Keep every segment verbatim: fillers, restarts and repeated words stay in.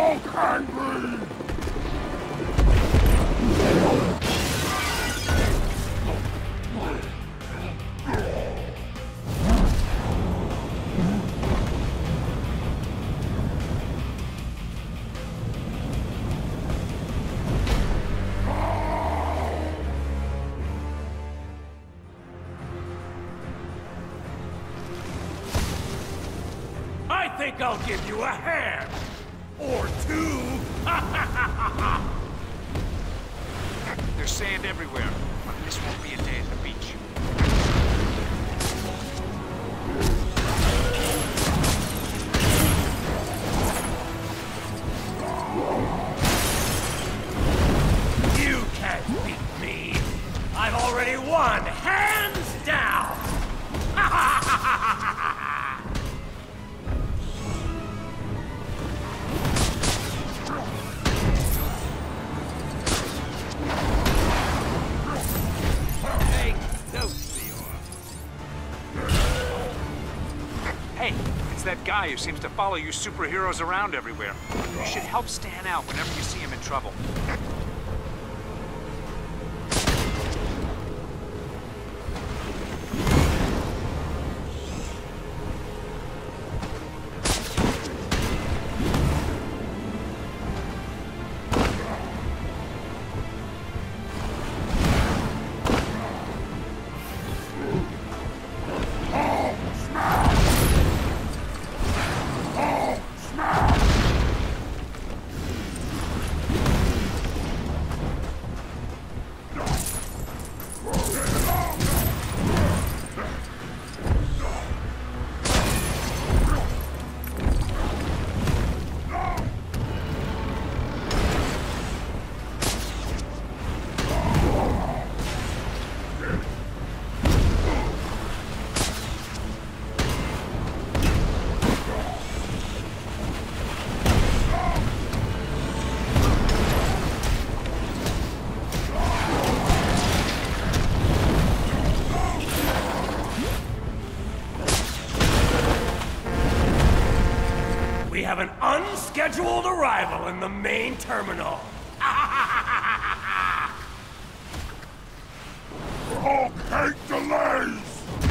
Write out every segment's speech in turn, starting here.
Hulk angry! I think I'll give you a hand! Or two! There's sand everywhere, but this won't be a day at the beach. You can't beat me! I've already won, hands down! Hey, it's that guy who seems to follow you superheroes around everywhere. You should help Stan out whenever you see him in trouble. We have an unscheduled arrival in the main terminal. Hulk hate delays!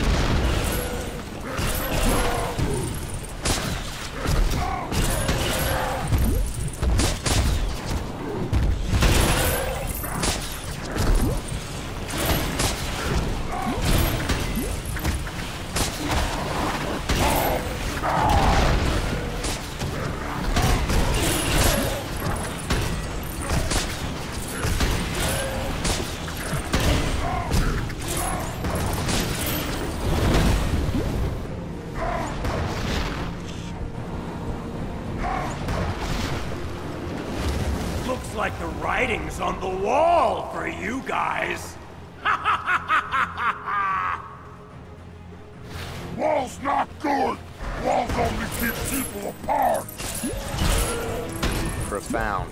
Looks like the writing's on the wall for you guys. Walls not good! Walls only keep people apart! Profound.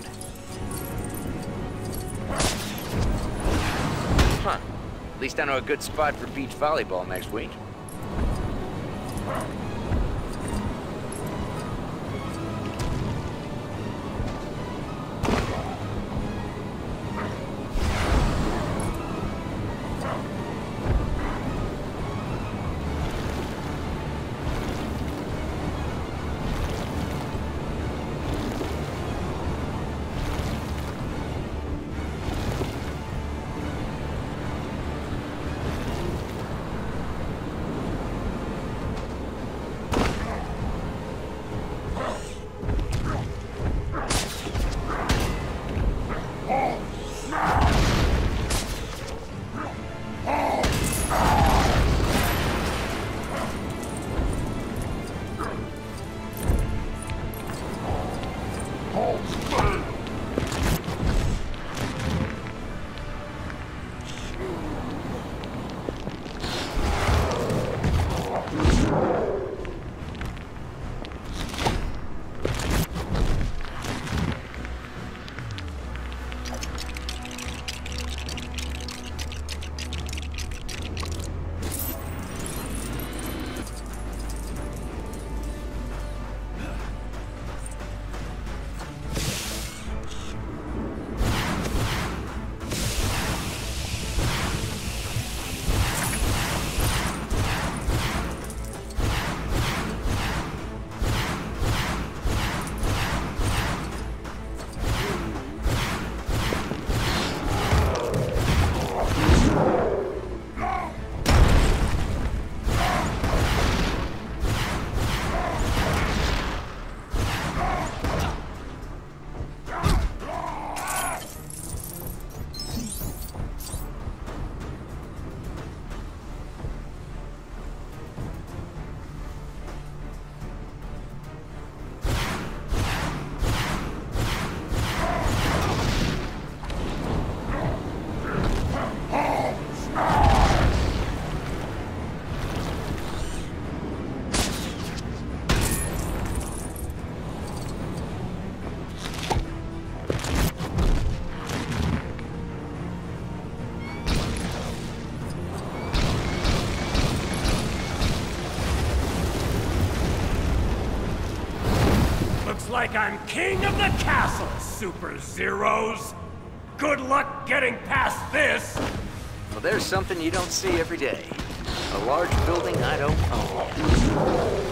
Huh. At least I know a good spot for beach volleyball next week. like I'm king of the castle, Super Zeros! Good luck getting past this! Well, there's something you don't see every day. A large building I don't own.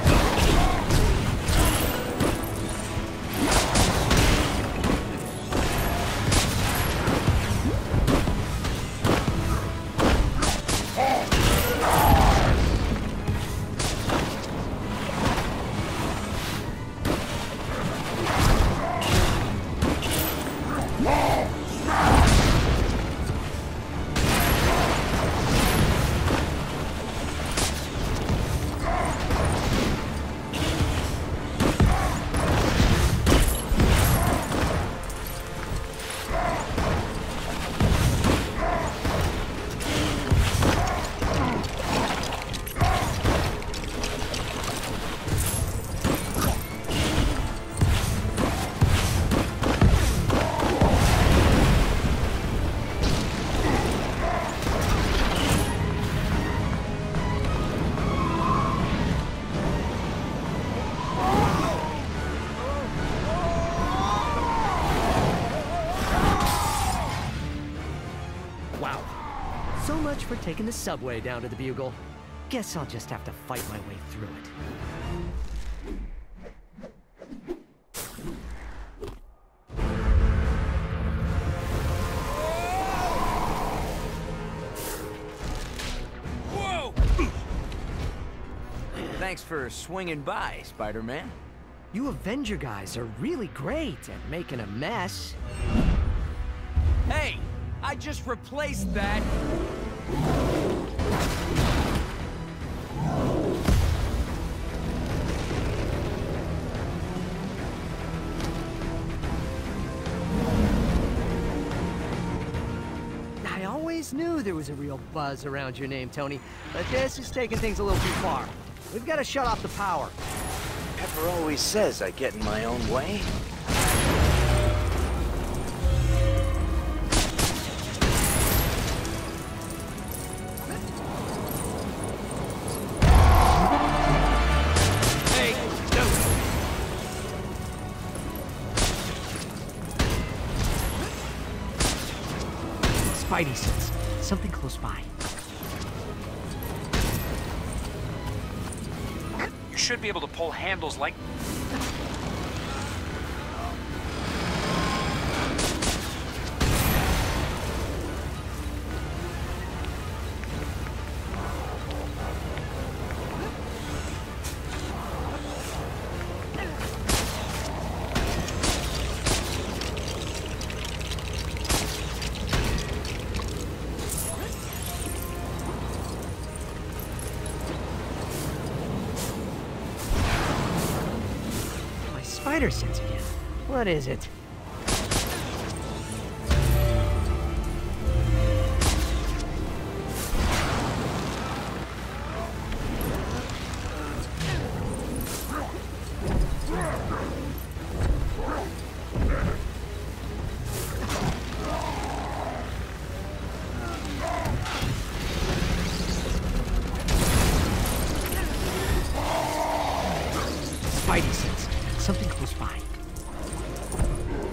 Wow. So much for taking the subway down to the Bugle. Guess I'll just have to fight my way through it. Whoa! Thanks for swinging by, Spider-Man. You Avenger guys are really great at making a mess. Hey! I just replaced that! I always knew there was a real buzz around your name, Tony, but this is taking things a little too far. We've got to shut off the power. Pepper always says I get in my own way. Spidey sense. Something close by. You should be able to pull handles like... Spider sense again. What is it? Spidey sense. Something close by.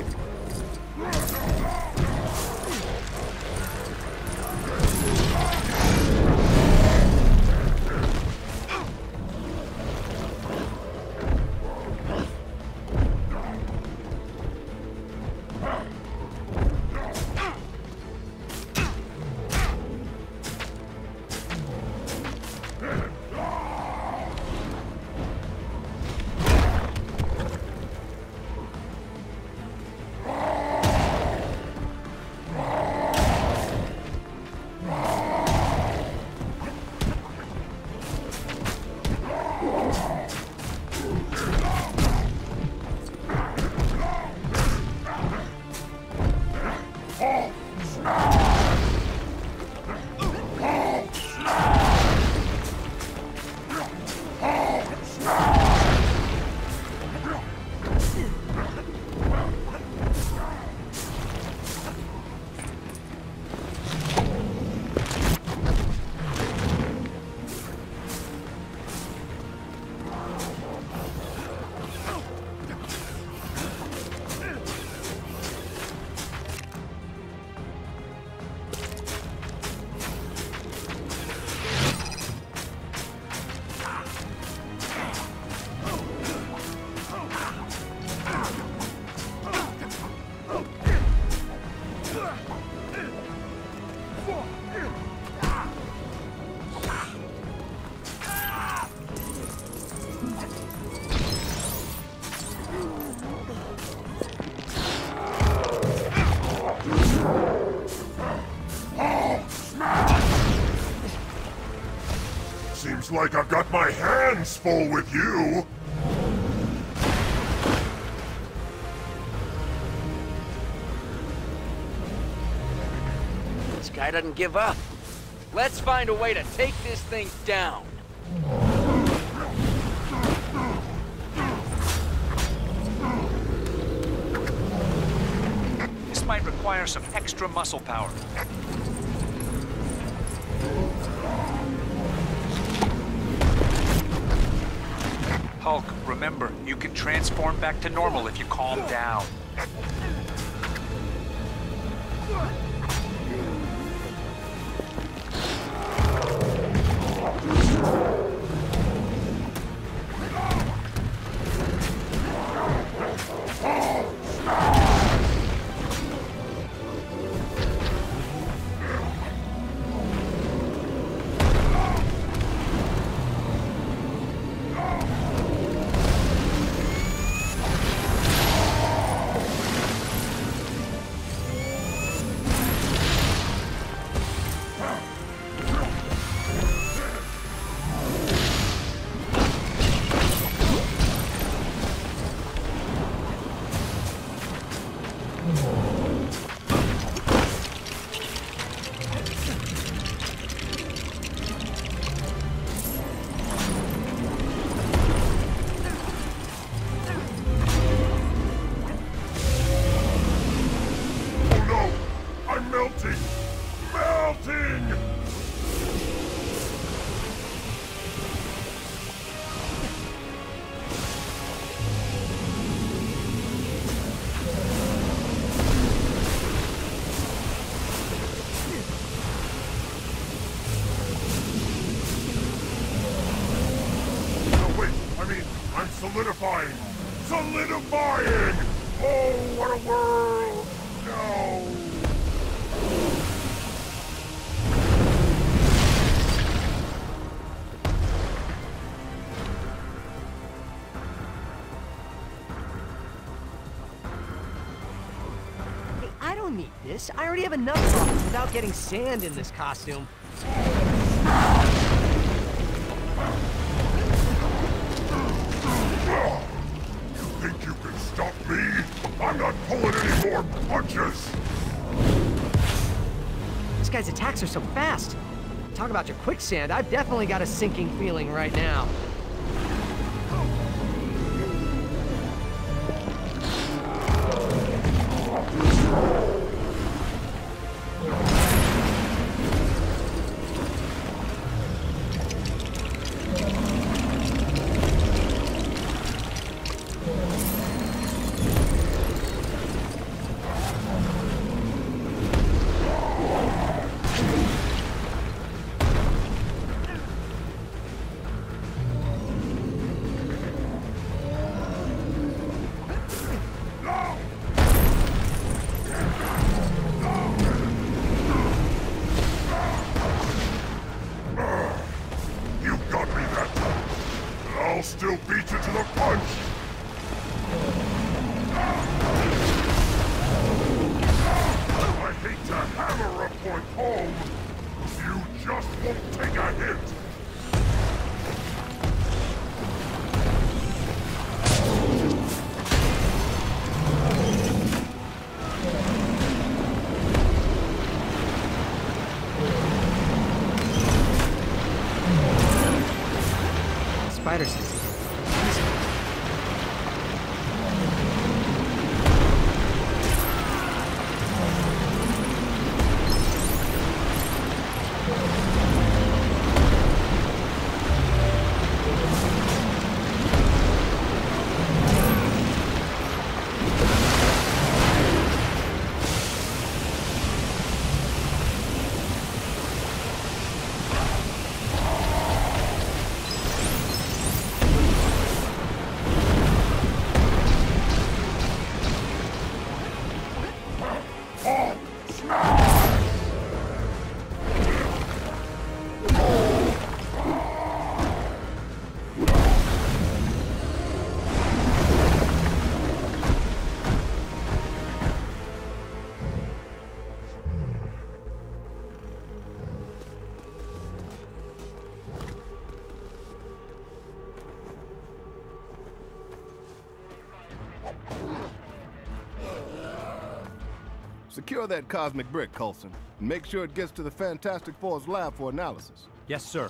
like I've got my hands full with you. This guy doesn't give up. Let's find a way to take this thing down. This might require some extra muscle power. Hulk, remember, you can transform back to normal if you calm down. Solidifying! Solidifying! Oh, what a world! No! Hey, I don't need this. I already have enough problems without getting sand in this costume. Think you can stop me? I'm not pulling any more punches! This guy's attacks are so fast. Talk about your quicksand. I've definitely got a sinking feeling right now. I'll still beat you to the punch! I hate to hammer a point home! You just won't take a hit! Spider sense. Secure that cosmic brick, Coulson, and make sure it gets to the Fantastic Four's lab for analysis. Yes, sir.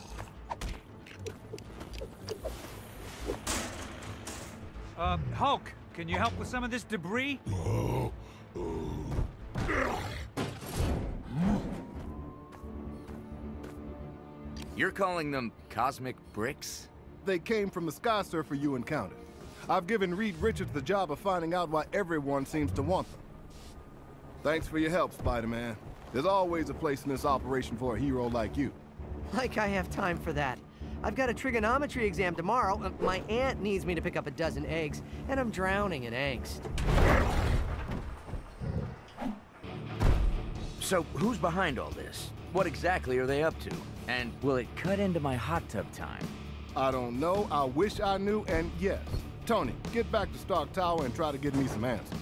Uh, Hulk, can you help with some of this debris? You're calling them cosmic bricks? They came from the Sky Surfer you encountered. I've given Reed Richards the job of finding out why everyone seems to want them. Thanks for your help, Spider-Man. There's always a place in this operation for a hero like you. Like I have time for that. I've got a trigonometry exam tomorrow. Uh, my aunt needs me to pick up a dozen eggs, and I'm drowning in angst. So, who's behind all this? What exactly are they up to? And will it cut into my hot tub time? I don't know, I wish I knew, and yes. Tony, get back to Stark Tower and try to get me some answers.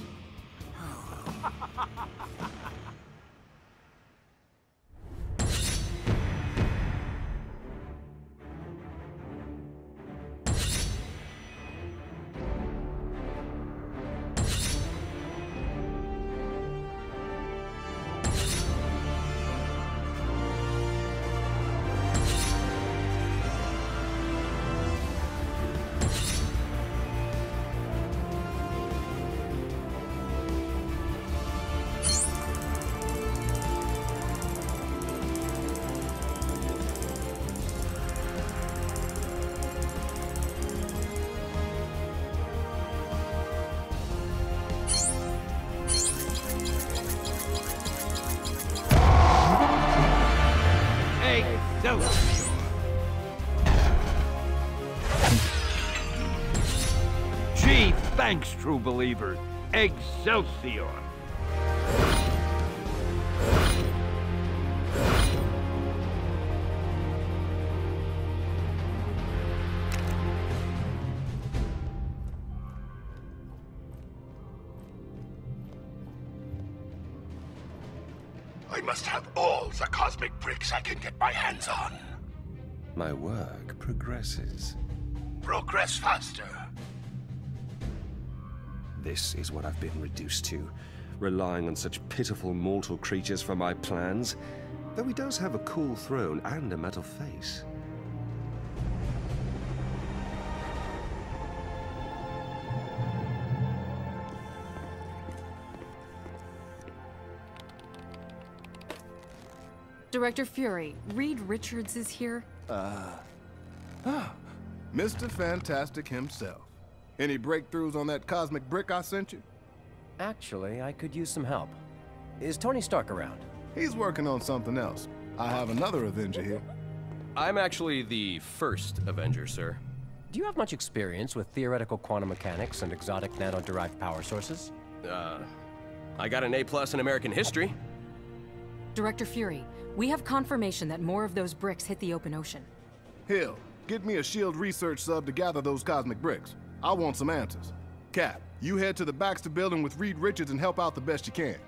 Gee, thanks, true believer. Excelsior! I must have all the cosmic bricks I can get my hands on. My work progresses. Progress faster. This is what I've been reduced to, relying on such pitiful mortal creatures for my plans, though he does have a cool throne and a metal face. Director Fury, Reed Richards is here. Uh... Ah, Mister Fantastic himself. Any breakthroughs on that cosmic brick I sent you? Actually, I could use some help. Is Tony Stark around? He's working on something else. I have another Avenger here. I'm actually the first Avenger, sir. Do you have much experience with theoretical quantum mechanics and exotic nano-derived power sources? Uh, I got an A plus in American history. Director Fury, we have confirmation that more of those bricks hit the open ocean. Hill, get me a SHIELD research sub to gather those cosmic bricks. I want some answers. Cap, you head to the Baxter building with Reed Richards and help out the best you can.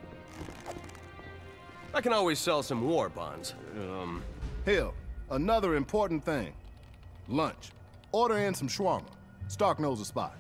I can always sell some war bonds. Um... Hill, another important thing. Lunch. Order in some shawarma. Stark knows a spot.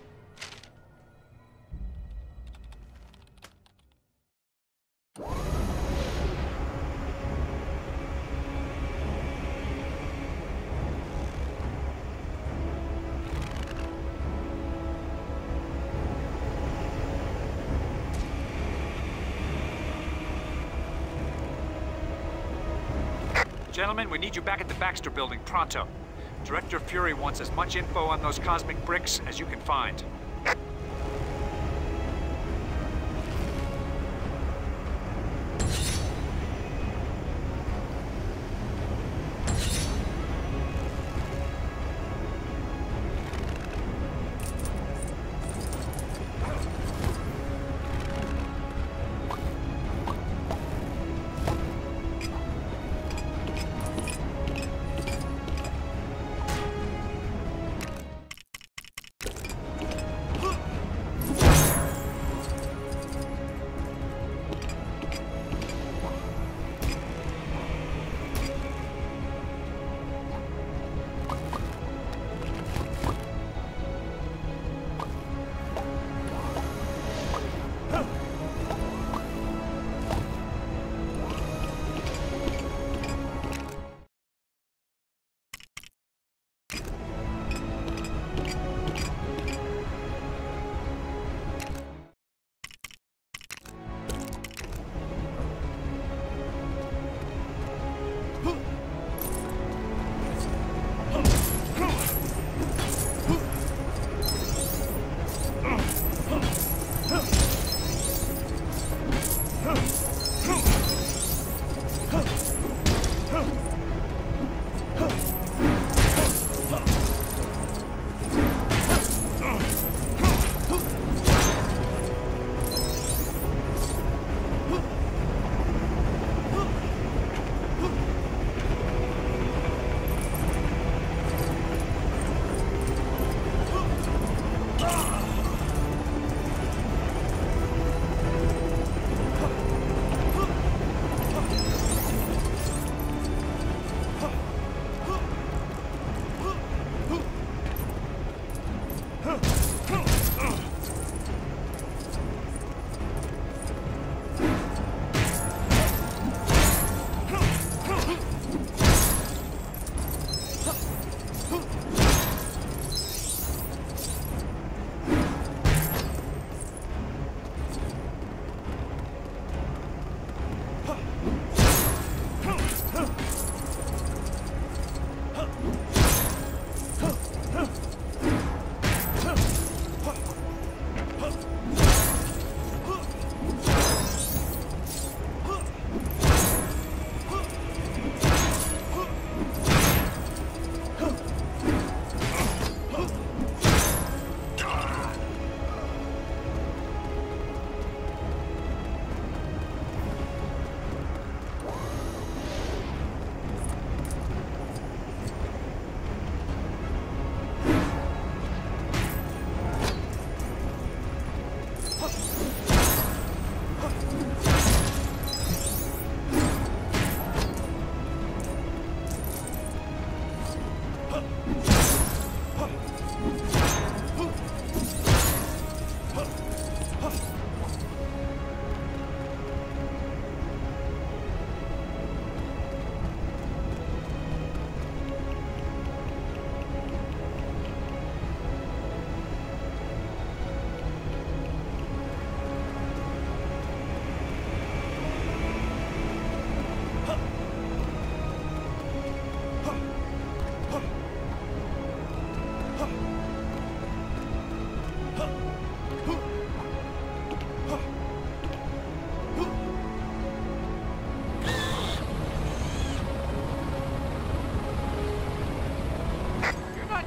Gentlemen, we need you back at the Baxter building pronto. Director Fury wants as much info on those cosmic bricks as you can find.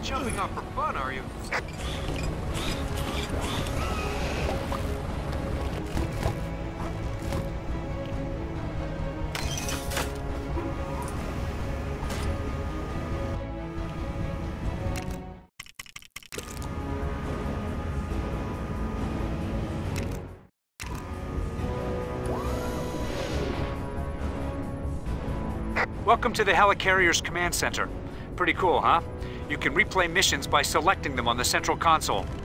jumping off for fun, are you? Welcome to the Helicarrier's command center. Pretty cool, huh? You can replay missions by selecting them on the central console.